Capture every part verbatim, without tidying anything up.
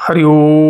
Hari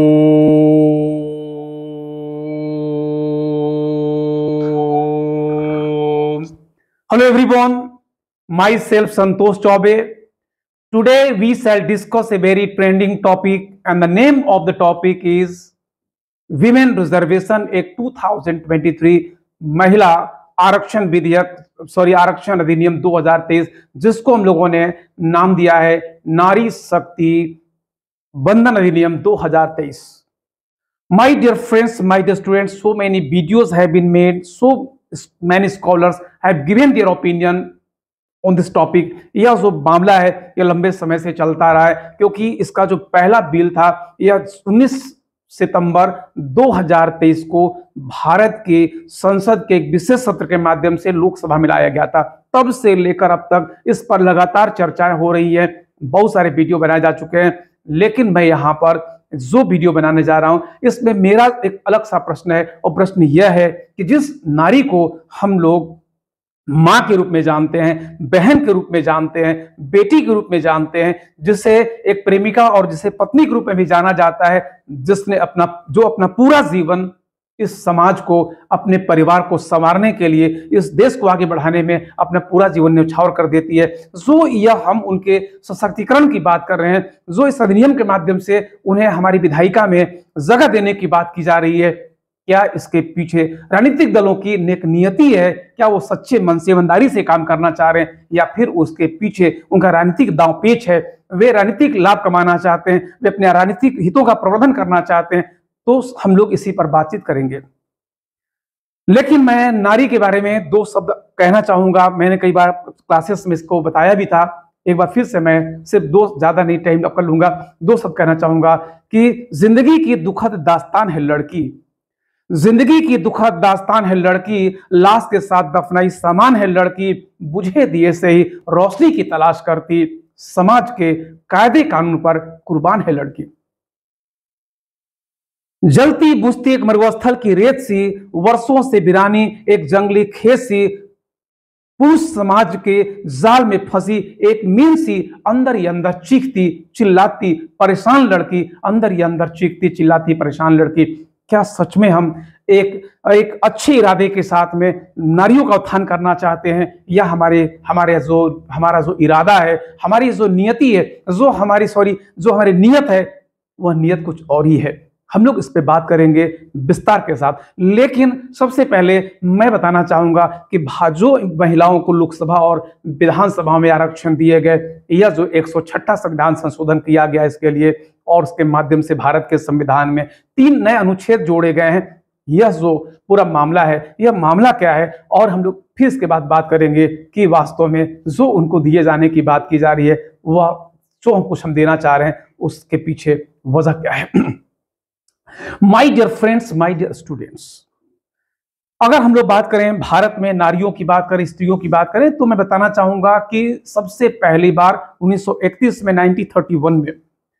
Om. Hello everyone, myself Santosh Chaube. Today we shall discuss a very trending topic and the name of the topic is Women Reservation Act दो हज़ार तेईस, महिला आरक्षण विधेयक sorry आरक्षण अधिनियम दो हज़ार तेईस, जिसको हम लोगों ने नाम दिया है नारी शक्ति बंधन अधिनियम दो हज़ार तेईस. My dear friends, my dear students, so many videos have been made, so many scholars have given their opinion on this topic. यह जो मामला है यह लंबे समय से चलता रहा है, क्योंकि इसका जो पहला बिल था यह उन्नीस सितंबर दो हज़ार तेईस को भारत के संसद के एक विशेष सत्र के माध्यम से लोकसभा में लाया गया था. तब से लेकर अब तक इस पर लगातार चर्चाएं हो रही है, बहुत सारे वीडियो बनाए जा चुके हैं. लेकिन मैं यहाँ पर जो वीडियो बनाने जा रहा हूं इसमें मेरा एक अलग सा प्रश्न है, और प्रश्न यह है कि जिस नारी को हम लोग मां के रूप में जानते हैं, बहन के रूप में जानते हैं, बेटी के रूप में जानते हैं, जिसे एक प्रेमिका और जिसे पत्नी के रूप में भी जाना जाता है, जिसने अपना जो अपना पूरा जीवन इस समाज को, अपने परिवार को संवारने के लिए, इस देश को आगे बढ़ाने में अपना पूरा जीवन न्यौछावर कर देती है, जो यह हम उनके सशक्तिकरण की बात कर रहे हैं, जो इस अधिनियम के माध्यम से उन्हें हमारी विधायिका में जगह देने की बात की जा रही है. क्या इसके पीछे राजनीतिक दलों की नेक नियति है? क्या वो सच्चे मन से ईमानदारी से काम करना चाह रहे हैं, या फिर उसके पीछे उनका राजनीतिक दांव पेच है? वे राजनीतिक लाभ कमाना चाहते हैं, वे अपने राजनीतिक हितों का प्रवर्धन करना चाहते हैं. तो हम लोग इसी पर बातचीत करेंगे. लेकिन मैं नारी के बारे में दो शब्द कहना चाहूंगा. मैंने कई बार क्लासेस में इसको बताया भी था, एक बार फिर से मैं सिर्फ दो, ज्यादा नहीं टाइम कर लूंगा, दो शब्द कहना चाहूंगा कि जिंदगी की दुखद दास्तान है लड़की, जिंदगी की दुखद दास्तान है लड़की, लाश के साथ दफनाई सामान है लड़की, बुझे दिए से ही रोशनी की तलाश करती, समाज के कायदे कानून पर कुर्बान है लड़की. जलती बुझती एक मरुस्थल की रेत सी, वर्षों से वीरानी एक जंगली खेत सी, पुरुष समाज के जाल में फंसी एक मीन सी, अंदर ही अंदर चीखती चिल्लाती परेशान लड़की, अंदर ही अंदर चीखती चिल्लाती परेशान लड़की. क्या सच में हम एक एक अच्छे इरादे के साथ में नारियों का उत्थान करना चाहते हैं, या हमारे हमारे जो हमारा जो इरादा है, हमारी जो नियति है, जो हमारी सॉरी जो हमारी नियत है, वह नियत कुछ और ही है? हम लोग इस पे बात करेंगे विस्तार के साथ. लेकिन सबसे पहले मैं बताना चाहूंगा कि जो महिलाओं को लोकसभा और विधानसभा में आरक्षण दिए गए, यह जो एक सौ छठा संविधान संशोधन किया गया इसके लिए, और उसके माध्यम से भारत के संविधान में तीन नए अनुच्छेद जोड़े गए हैं, यह जो पूरा मामला है, यह मामला क्या है, और हम लोग फिर इसके बाद बात करेंगे कि वास्तव में जो उनको दिए जाने की बात की जा रही है, वह जो हम कुछ हम देना चाह रहे हैं, उसके पीछे वजह क्या है. My dear friends, my dear students, अगर हम लोग बात करें भारत में नारियों की बात करें, स्त्रियों की बात करें, तो मैं बताना चाहूंगा कि सबसे पहली बार उन्नीस सौ इकतीस में उन्नीस सौ इकतीस में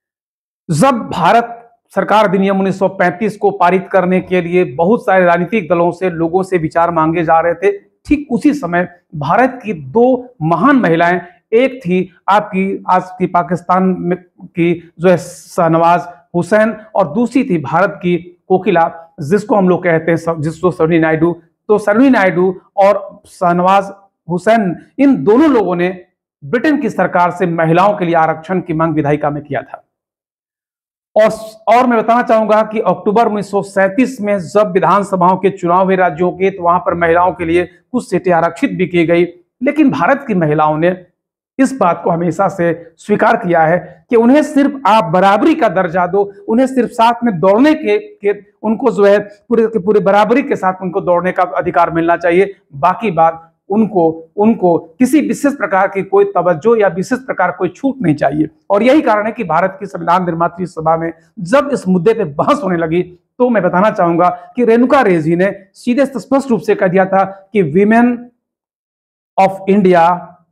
जब भारत सरकार अधिनियम उन्नीस सौ पैंतीस को पारित करने के लिए बहुत सारे राजनीतिक दलों से, लोगों से विचार मांगे जा रहे थे, ठीक उसी समय भारत की दो महान महिलाएं, एक थी आपकी आज की पाकिस्तान में की जो है शाहनवाज हुसैन, और दूसरी थी भारत की कोकिला, जिसको हम लोग कहते हैं जिसको सरोजिनी नायडू. तो सरोजिनी नायडू और शाहनवाज हुसैन, इन दोनों लोगों ने ब्रिटेन की सरकार से महिलाओं के लिए आरक्षण की मांग विधायिका में किया था. और और मैं बताना चाहूंगा कि अक्टूबर उन्नीस सौ सैंतीस में जब विधानसभाओं के चुनाव हुए राज्यों के, तो वहां पर महिलाओं के लिए कुछ सीटें आरक्षित भी की गई. लेकिन भारत की महिलाओं ने इस बात को हमेशा से स्वीकार किया है कि उन्हें सिर्फ आप बराबरी का दर्जा दो, उन्हें सिर्फ साथ में दौड़ने के, के उनको जो है पूरे के पूरे बराबरी के साथ उनको दौड़ने का अधिकार मिलना चाहिए. बाकी बात उनको उनको किसी विशेष प्रकार की कोई तवज्जो या विशेष प्रकार कोई छूट नहीं चाहिए. और यही कारण है कि भारत की संविधान निर्मात्री सभा में जब इस मुद्दे पे बहस होने लगी, तो मैं बताना चाहूंगा कि रेणुका रे जी ने सीधे स्पष्ट रूप से कह दिया था कि women of India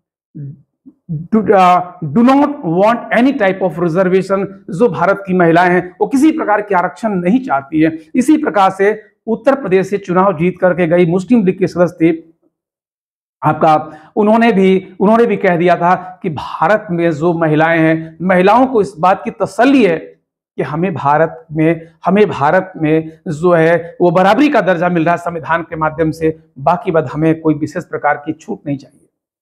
do not want any type of reservation. जो भारत की महिलाएं हैं वो किसी प्रकार के आरक्षण नहीं चाहती है. इसी प्रकार से उत्तर प्रदेश से चुनाव जीत करके गई मुस्लिम लीग के सदस्य थे आपका, उन्होंने भी उन्होंने भी कह दिया था कि भारत में जो महिलाएं हैं, महिलाओं को इस बात की तसल्ली है कि हमें भारत में हमें भारत में जो है वो बराबरी का दर्जा मिल रहा है संविधान के माध्यम से, बाकी बात हमें कोई विशेष प्रकार की छूट नहीं चाहिए।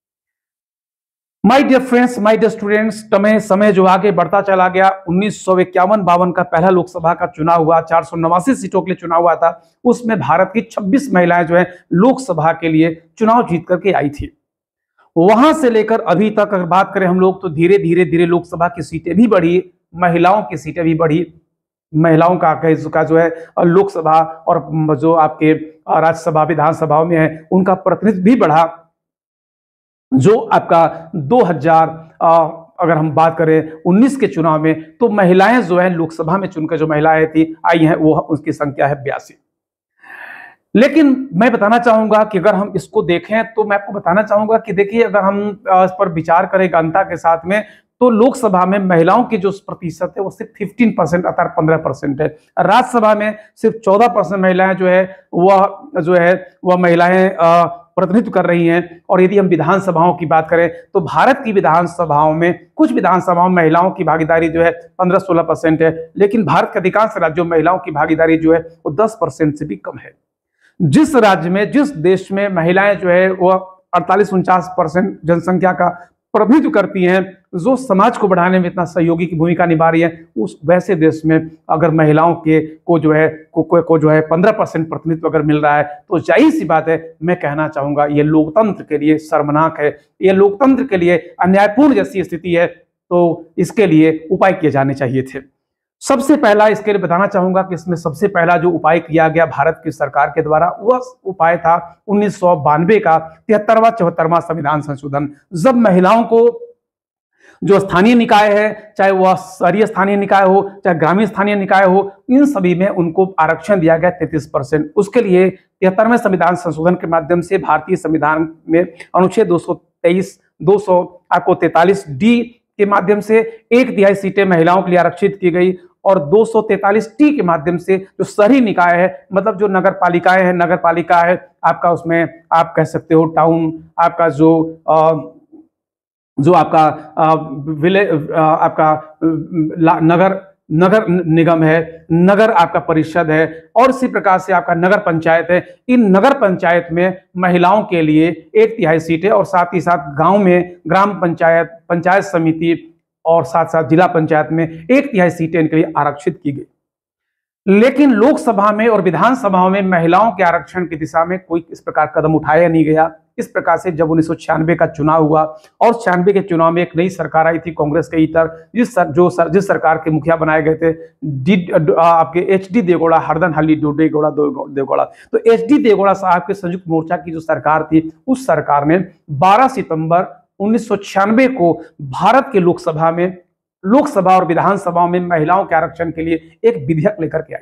My dear friends, my dear students, समय समय जो आगे बढ़ता चला गया, उन्नीस सौ इक्यावन बावन का पहला लोकसभा का चुनाव हुआ, चार सौ नवासी सीटों के लिए चुनाव हुआ था। उसमें भारत की छब्बीस महिलाएं जो है लोकसभा के लिए चुनाव जीत करके आई थी। वहां से लेकर अभी तक अगर बात करें हम लोग, तो धीरे धीरे धीरे लोकसभा की सीटें भी बढ़ी, महिलाओं की सीटें भी बढ़ी, महिलाओं का का जो है लोकसभा और जो आपके राज्यसभा विधानसभाओं में है उनका प्रतिनिधित्व भी बढ़ा। जो आपका दो हज़ार अगर हम बात करें उन्नीस के चुनाव में, तो महिलाएं जो है लोकसभा में चुनकर जो महिलाएं थी आई हैं, वो उसकी संख्या है बयासी। लेकिन मैं बताना चाहूंगा कि अगर हम इसको देखें, तो मैं आपको बताना चाहूंगा कि देखिए, अगर हम इस पर विचार करें गणना के साथ में, तो लोकसभा में महिलाओं की जो प्रतिशत है वो सिर्फ पंद्रह परसेंट अर्थात पंद्रह परसेंट है। राज्यसभा में सिर्फ चौदह परसेंट महिलाएं जो है वह जो है वह महिलाएं प्रतिनिधित्व कर रही हैं। और यदि हम विधानसभाओं की बात करें, तो भारत की विधानसभाओं में कुछ विधानसभाओं में महिलाओं की भागीदारी जो है पंद्रह सोलह परसेंट है, लेकिन भारत के अधिकांश राज्यों में महिलाओं की भागीदारी जो है वो दस परसेंट से भी कम है। जिस राज्य में, जिस देश में महिलाएं जो है वह अड़तालीस उनचास परसेंट जनसंख्या का प्रतिनिधित्व करती हैं, जो समाज को बढ़ाने में इतना सहयोगी की भूमिका निभा रही है, उस वैसे देश में अगर महिलाओं के को जो है को, को, को जो है पंद्रह परसेंट प्रतिनिधित्व अगर मिल रहा है, तो जाहिर सी बात है, मैं कहना चाहूंगा ये लोकतंत्र के लिए शर्मनाक है, ये लोकतंत्र के लिए अन्यायपूर्ण जैसी स्थिति है। तो इसके लिए उपाय किए जाने चाहिए थे। सबसे पहला इसके लिए बताना चाहूंगा कि इसमें सबसे पहला जो उपाय किया गया भारत की सरकार के द्वारा, वह उपाय था उन्नीस सौ बानवे का तिहत्तरवां चौहत्तरवां संविधान संशोधन। जब महिलाओं को जो स्थानीय निकाय है, चाहे वह शहरी स्थानीय निकाय हो, चाहे ग्रामीण स्थानीय निकाय हो, इन सभी में उनको आरक्षण दिया गया तैंतीस परसेंट। उसके लिए तिहत्तरवें संविधान संशोधन के माध्यम से भारतीय संविधान में अनुच्छेद दो सौ तेईस दो सौ आपको तैतालीस डी के माध्यम से एक तिहाई सीटें महिलाओं के लिए आरक्षित की गई, और दो सौ तैतालीस टी के माध्यम से जो शहरी निकाय है, मतलब जो नगर पालिकाएं हैं, नगर पालिका है आपका, उसमें आप कह सकते हो टाउन, आपका जो आ, जो आपका विलेज, आपका नगर नगर निगम है, नगर आपका परिषद है, और इसी प्रकार से आपका नगर पंचायत है। इन नगर पंचायत में महिलाओं के लिए एक तिहाई सीटें, और साथ ही साथ गांव में ग्राम पंचायत, पंचायत समिति और साथ साथ जिला पंचायत में एक तिहाई सीटें इनके लिए आरक्षित की गई। लेकिन लोकसभा में और विधानसभाओं में महिलाओं के आरक्षण की दिशा में कोई इस प्रकार कदम उठाया नहीं गया। इस प्रकार से जब उन्नीस सौ छियानवे का चुनाव हुआ, और छियानवे के चुनाव में एक नई सरकार आई थी कांग्रेस के इतर, जिस सर, जो सर, जिस सरकार के मुखिया बनाए गए थे डी आपके एच डी देवगौड़ा, हरदन हल्ली देवगौड़ा देवगौड़ा तो एच डी देवगौड़ा साहब के संयुक्त मोर्चा की जो सरकार थी, उस सरकार ने बारह सितंबर उन्नीस सौ छियानवे को भारत के लोकसभा में लोकसभा और विधानसभाओं में महिलाओं के आरक्षण के लिए एक विधेयक लेकर के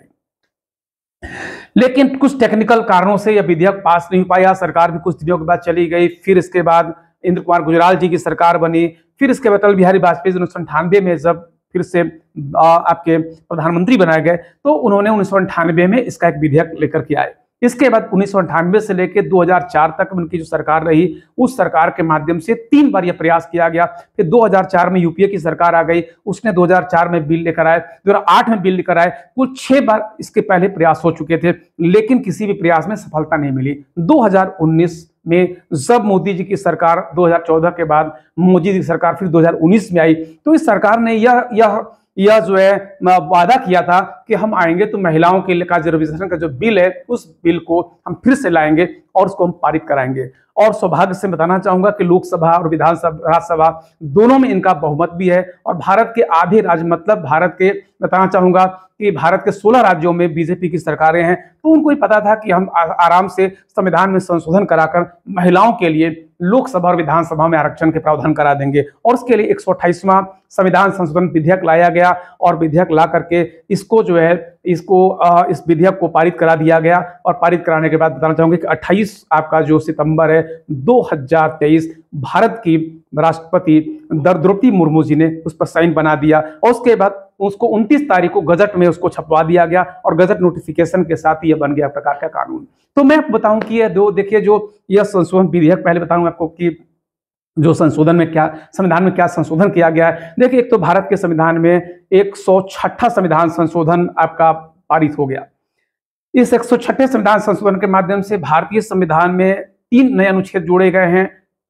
आई। लेकिन कुछ टेक्निकल कारणों से यह विधेयक पास नहीं हो पाया। सरकार भी कुछ दिनों के बाद चली गई। फिर इसके बाद इंद्र कुमार गुजराल जी की सरकार बनी। फिर इसके बाद अटल बिहारी वाजपेयी उन्नीस सौ अंठानवे में जब फिर से आपके प्रधानमंत्री बनाए गए, तो उन्होंने उन्नीस सौ अंठानवे में इसका एक विधेयक लेकर के आए। इसके बाद उन्नीस सौ अंठानवे से लेकर दो हज़ार चार तक उनकी जो सरकार रही, उस सरकार के माध्यम से तीन बार यह प्रयास किया गया। फिर दो हज़ार चार में यूपीए की सरकार आ गई, उसने दो हज़ार चार में बिल लेकर आए, दो हज़ार आठ में बिल लेकर आए। कुल छह बार इसके पहले प्रयास हो चुके थे, लेकिन किसी भी प्रयास में सफलता नहीं मिली। दो हज़ार उन्नीस में जब मोदी जी की सरकार दो हज़ार चौदह के बाद मोदी जी की सरकार फिर दो हज़ार उन्नीस में आई, तो इस सरकार ने यह यह यह जो है वादा किया था कि हम आएंगे तो महिलाओं के लिए का रिजर्वेशन का जो बिल है, उस बिल को हम फिर से लाएंगे और उसको हम पारित कराएंगे। और सौभाग्य से बताना चाहूंगा कि लोकसभा और विधानसभा राज्यसभा दोनों में इनका बहुमत भी है। और भारत के आधे राज्य, मतलब भारत के बताना चाहूंगा कि भारत के सोलह राज्यों में बीजेपी की सरकारें हैं, तो उनको ही पता था कि हम आराम से संविधान में संशोधन कराकर महिलाओं के लिए लोकसभा और विधानसभा में आरक्षण के प्रावधान करा देंगे। और उसके लिए एक सौ अट्ठाईसवां संविधान संशोधन विधेयक लाया गया, और विधेयक ला करके इसको जो है इसको इस विधेयक को पारित करा दिया गया। और पारित कराने के बाद बताना चाहूंगा कि अट्ठाईस आपका जो सितंबर है दो हज़ार तेईस, भारत की राष्ट्रपति द्रौपदी मुर्मू जी ने उस पर साइन बना दिया, और उसके बाद उसको उनतीस तारीख को गजट में उसको छपवा दिया गया, और गजट नोटिफिकेशन के साथ यह बन गया प्रकार का कानून। तो मैं आपको बताऊं कि ये दो देखिए, जो यह संशोधन विधेयक, पहले बताऊं आपको कि जो संशोधन में क्या संविधान में क्या संशोधन किया गया है। देखिए, एक तो भारत के संविधान में एक सौ छठा संविधान संशोधन आपका पारित हो गया। इस एक सौ छठे संविधान संशोधन के माध्यम से भारतीय संविधान में तीन नए अनुच्छेद जोड़े गए हैं।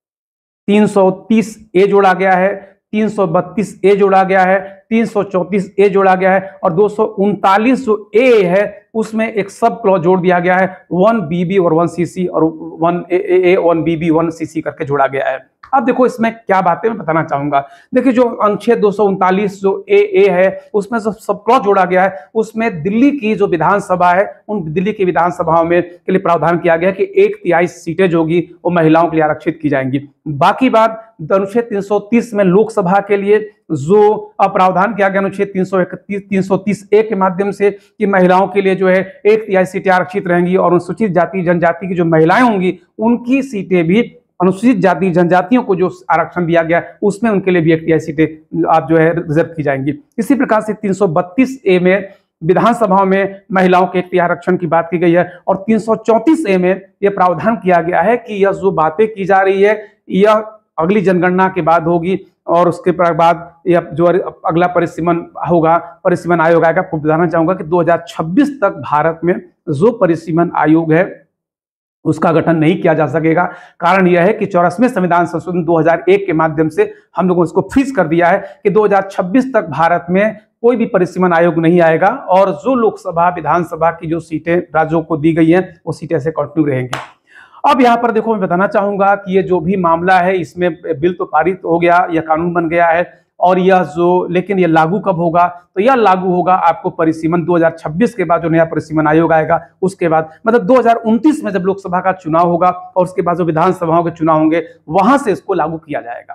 तीन सौ तीस ए जोड़ा गया है, तीन सौ बत्तीस ए जोड़ा गया है, तीन सौ चौंतीस ए जोड़ा गया है और दो सौ उनतालीस जो ए है उसमें एक सब क्लॉज जोड़ दिया गया है, वन बीबी और वन सीसी और one A A one BB one CC करके जोड़ा गया है। अब देखो इसमें क्या बातें मैं बताना चाहूंगा। देखिए, जो अनुच्छेद दो सौ उनतालीस जो ए ए है उसमें जो सब क्लॉज जोड़ा गया है उसमें दिल्ली की जो विधानसभा है उन दिल्ली की विधानसभाओं में के लिए प्रावधान किया गया है कि एक तिहाई सीटें जो होगी वो महिलाओं के लिए आरक्षित की जाएंगी। बाकी बात अनुच्छेद तीन सौ तीस में लोकसभा के लिए जो प्रावधान किया गया अनुच्छेद तीन सौ इकतीस तीन सौ तीस ए के माध्यम से कि महिलाओं के लिए जो है एक तिहाई सीटें आरक्षित रहेंगी और अनुसूचित जाति जनजाति की जो महिलाएं होंगी उनकी सीटें भी अनुसूचित जाति जनजातियों को जो आरक्षण दिया गया उसमें उनके लिए भी एक तिहाई सीटें आप जो है रिजर्व की जाएंगी। इसी प्रकार से तीन सौ बत्तीस ए में विधानसभाओं में महिलाओं के एक तिहाई आरक्षण की बात की गई है और तीन सौ चौंतीस ए में यह प्रावधान किया गया है कि यह जो बातें की जा रही है यह अगली जनगणना के बाद होगी और उसके बाद यह जो अगला परिसीमन होगा परिसीमन आयोग आएगा। आपको बताना चाहूंगा कि दो हज़ार छब्बीस तक भारत में जो परिसीमन आयोग है उसका गठन नहीं किया जा सकेगा। कारण यह है कि चौरासीवें संविधान संशोधन दो हज़ार एक के माध्यम से हम लोगों ने इसको फ्रीज कर दिया है कि दो हज़ार छब्बीस तक भारत में कोई भी परिसीमन आयोग नहीं आएगा और जो लोकसभा विधानसभा की जो सीटें राज्यों को दी गई हैं वो सीटें ऐसे कंटिन्यू रहेंगी। अब यहाँ पर देखो, मैं बताना चाहूंगा कि ये जो भी मामला है इसमें बिल तो पारित हो गया, यह कानून बन गया है और यह जो लेकिन यह लागू कब होगा, तो यह लागू होगा आपको परिसीमन दो हज़ार छब्बीस के बाद जो नया परिसीमन आयोग आएगा उसके बाद, मतलब दो हज़ार उनतीस में जब लोकसभा का चुनाव होगा और उसके बाद जो विधानसभाओं के चुनाव होंगे वहां से इसको लागू किया जाएगा।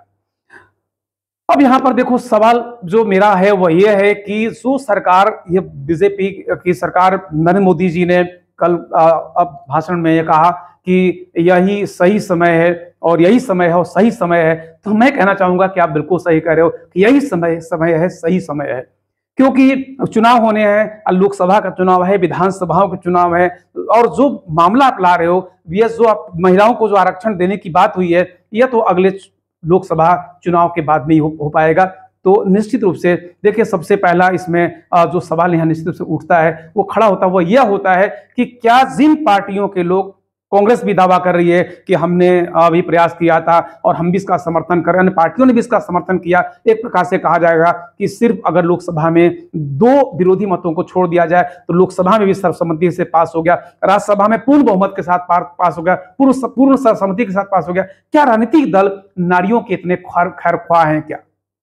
अब यहाँ पर देखो, सवाल जो मेरा है वह यह है कि जो सरकार, ये बीजेपी की सरकार, नरेंद्र मोदी जी ने कल अब भाषण में यह कहा कि यही सही समय है और यही समय है और सही समय है, तो मैं कहना चाहूंगा कि आप बिल्कुल सही कह रहे हो कि यही समय समय है, सही समय है, क्योंकि चुनाव होने हैं, लोकसभा का चुनाव है, विधानसभाओं का चुनाव है और जो मामला आप ला रहे हो, यह जो आप महिलाओं को जो आरक्षण देने की बात हुई है यह तो अगले लोकसभा चुनाव के बाद नहीं हो, हो पाएगा। तो निश्चित रूप से देखिए, सबसे पहला इसमें जो सवाल यहाँ निश्चित रूप से उठता है वो खड़ा होता है वो यह होता है कि क्या जिन पार्टियों के लोग, कांग्रेस भी दावा कर रही है कि हमने अभी प्रयास किया था और हम भी इसका समर्थन कर रहे हैं, अन्य पार्टियों ने भी इसका समर्थन किया, एक प्रकार से कहा जाएगा कि सिर्फ अगर लोकसभा में दो विरोधी मतों को छोड़ दिया जाए तो लोकसभा में भी सर्वसम्मति से पास हो गया, राज्यसभा में पूर्ण बहुमत के साथ पास हो गया, पूर्ण पूर्ण सर्वसम्मति के साथ पास हो गया। क्या राजनीतिक दल नारियों के इतने खैर ख्वाह हैं क्या?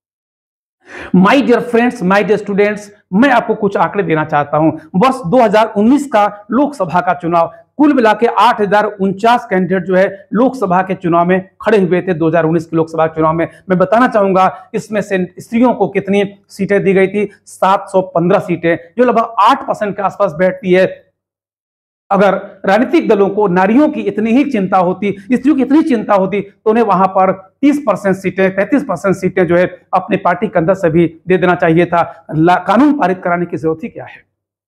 My dear friends, my dear students, मैं आपको कुछ आंकड़े देना चाहता हूं। वर्ष दो हज़ार उन्नीस का लोकसभा का चुनाव, कुल मिला के आठ हजार उनचास कैंडिडेट जो है लोकसभा के चुनाव में खड़े हुए थे। दो हज़ार उन्नीस के लोकसभा चुनाव में मैं बताना चाहूंगा इसमें से स्त्रियों को कितनी सीटें दी गई थी, सात सौ पंद्रह सीटें, जो लगभग आठ परसेंट के आसपास बैठती है। अगर राजनीतिक दलों को नारियों की इतनी ही चिंता होती, स्त्रियों की इतनी चिंता होती तो उन्हें वहां पर तीस परसेंट सीटें, तैंतीस परसेंट सीटें जो है अपने पार्टी के अंदर से भी दे देना चाहिए था। कानून पारित कराने की जरूरत ही क्या है?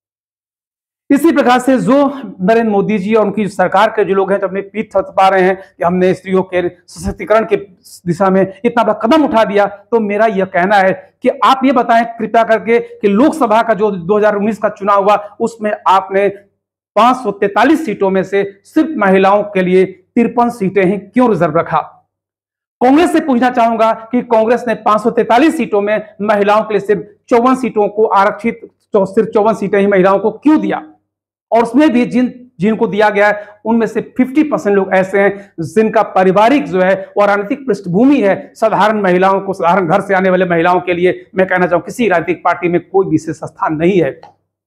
इसी प्रकार से जो नरेंद्र मोदी जी और उनकी सरकार के जो लोग हैं जो अपनी पीठ थपथपा रहे हैं कि हमने स्त्रियों के सशक्तिकरण के दिशा में इतना बड़ा कदम उठा दिया, तो मेरा यह कहना है कि आप ये बताएं कृपया करके कि लोकसभा का जो दो हज़ार उन्नीस का चुनाव हुआ उसमें आपने पांच सौ तैंतालीस सीटों में से सिर्फ महिलाओं के लिए तिरपन सीटें ही क्यों रिजर्व रखा? कांग्रेस से पूछना चाहूंगा कि कांग्रेस ने पांच सौ तैंतालीस सीटों में महिलाओं के लिए सिर्फ चौवन सीटों को आरक्षित, सिर्फ चौवन सीटें ही महिलाओं को क्यों दिया? और उसमें भी जिन जिनको दिया गया है उनमें से पचास परसेंट लोग ऐसे हैं जिनका पारिवारिक जो है और राजनीतिक पृष्ठभूमि है साधारण महिलाओं को, साधारण घर से आने वाले महिलाओं के लिए मैं कहना चाहूं किसी राजनीतिक पार्टी में कोई विशेष स्थान नहीं है।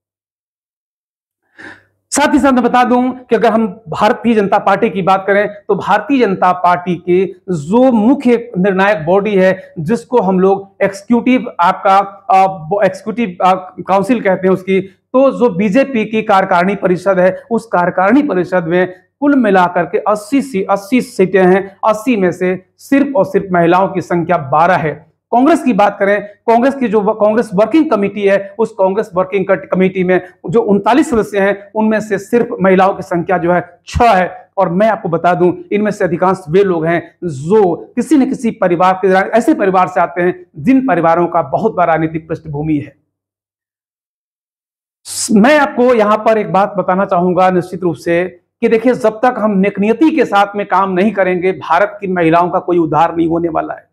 साथ ही साथ मैं बता दूं कि अगर हम भारतीय जनता पार्टी की बात करें तो भारतीय जनता पार्टी के जो मुख्य निर्णायक बॉडी है जिसको हम लोग एक्सिक्यूटिव आपका एक्सिक्यूटिव काउंसिल कहते हैं उसकी, तो जो बीजेपी की कार्यकारिणी परिषद है उस कार्यकारिणी परिषद में कुल मिलाकर के अस्सी सी अस्सी सीटें हैं, अस्सी में से सिर्फ और सिर्फ महिलाओं की संख्या बारह है। कांग्रेस की बात करें, कांग्रेस की जो कांग्रेस वर्किंग कमेटी है, उस कांग्रेस वर्किंग कमेटी में जो उनतालीस सदस्य हैं, उनमें से सिर्फ महिलाओं की संख्या जो है छह है। और मैं आपको बता दूं, इनमें से अधिकांश वे लोग हैं जो किसी न किसी परिवार के ऐसे परिवार से आते हैं जिन परिवारों का बहुत बड़ा राजनीतिक पृष्ठभूमि है। मैं आपको यहां पर एक बात बताना चाहूंगा निश्चित रूप से कि देखिए, जब तक हम नेकनियति के साथ में काम नहीं करेंगे, भारत की महिलाओं का कोई उद्धार नहीं होने वाला है।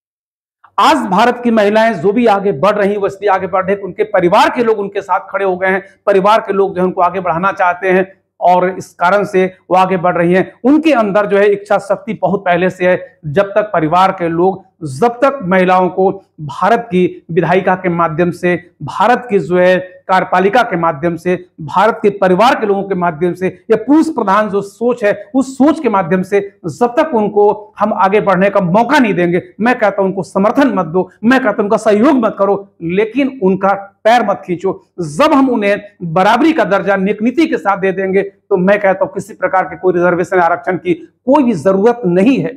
आज भारत की महिलाएं जो भी आगे बढ़ रही हैं, वो इसलिए आगे बढ़ रही हैं, उनके परिवार के लोग उनके साथ खड़े हो गए हैं, परिवार के लोग जो है उनको आगे बढ़ाना चाहते हैं और इस कारण से वो आगे बढ़ रही हैं। उनके अंदर जो है इच्छा शक्ति बहुत पहले से है। जब तक परिवार के लोग, जब तक महिलाओं को भारत की विधायिका के माध्यम से, भारत की जो है कार्यपालिका के माध्यम से, भारत के परिवार के लोगों के माध्यम से, या पुरुष प्रधान जो सोच है उस सोच के माध्यम से जब तक उनको हम आगे बढ़ने का मौका नहीं देंगे, मैं कहता हूं उनको समर्थन मत दो, मैं कहता हूं उनका सहयोग मत करो, लेकिन उनका पैर मत खींचो। जब हम उन्हें बराबरी का दर्जा नेकनीति के साथ दे देंगे, तो मैं कहता हूं किसी प्रकार के कोई रिजर्वेशन आरक्षण की कोई भी जरूरत नहीं है।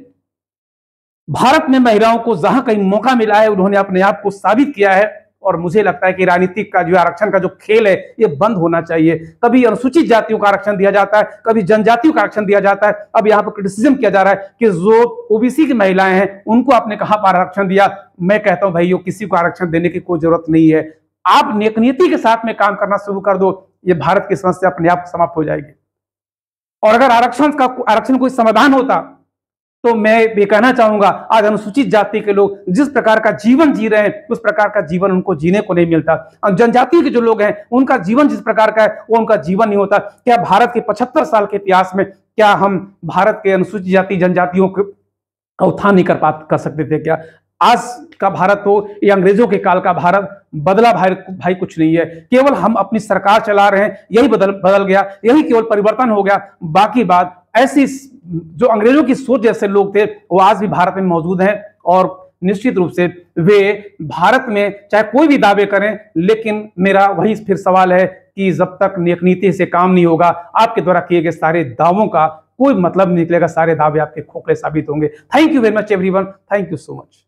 भारत में महिलाओं को जहां कहीं मौका मिला है, उन्होंने अपने आप को साबित किया है और मुझे लगता है कि राजनीतिक का जो आरक्षण का जो खेल है ये बंद होना चाहिए। कभी अनुसूचित जातियों का आरक्षण दिया जाता है, कभी जनजातियों का आरक्षण दिया जाता है। अब यहाँ पर क्रिटिसिज्म किया जा रहा है कि जो ओबीसी की महिलाएं हैं उनको आपने कहां पर आरक्षण दिया। मैं कहता हूं भाइयों, किसी को आरक्षण देने की कोई जरूरत नहीं है। आप नेकनीति के साथ में काम करना शुरू कर दो, ये भारत की समस्या अपने आप समाप्त हो जाएगी। और अगर आरक्षण का आरक्षण कोई समाधान होता तो मैं ये कहना चाहूंगा, आज अनुसूचित जाति के लोग जिस प्रकार का जीवन जी रहे हैं उस प्रकार का जीवन उनको जीने को नहीं मिलता। जनजाति के जो लोग हैं उनका जीवन जिस प्रकार का है वो उनका जीवन नहीं होता। क्या भारत के पचहत्तर साल के इतिहास में क्या हम भारत के अनुसूचित जाति जनजातियों का उत्थान नहीं कर पा कर सकते थे क्या? आज का भारत हो या अंग्रेजों के काल का भारत, बदला भाई भाई कुछ नहीं है। केवल हम अपनी सरकार चला रहे हैं, यही बदल बदल गया, यही केवल परिवर्तन हो गया। बाकी बात ऐसी जो अंग्रेजों की सोच जैसे लोग थे वो आज भी भारत में मौजूद हैं और निश्चित रूप से वे भारत में चाहे कोई भी दावे करें, लेकिन मेरा वही फिर सवाल है कि जब तक नेकनीति से काम नहीं होगा, आपके द्वारा किए गए सारे दावों का कोई मतलब नहीं निकलेगा, सारे दावे आपके खोखले साबित होंगे। Thank you very much everyone, thank you so much.